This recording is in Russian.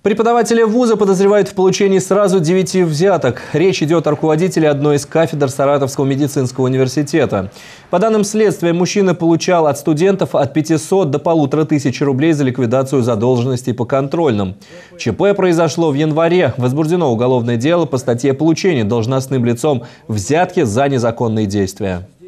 Преподавателя вуза подозревают в получении сразу 9 взяток. Речь идет о руководителе одной из кафедр Саратовского медицинского университета. По данным следствия, мужчина получал от студентов от 500 до 1500 рублей за ликвидацию задолженностей по контрольным. ЧП произошло в январе. Возбуждено уголовное дело по статье «Получение должностным лицом взятки за незаконные действия».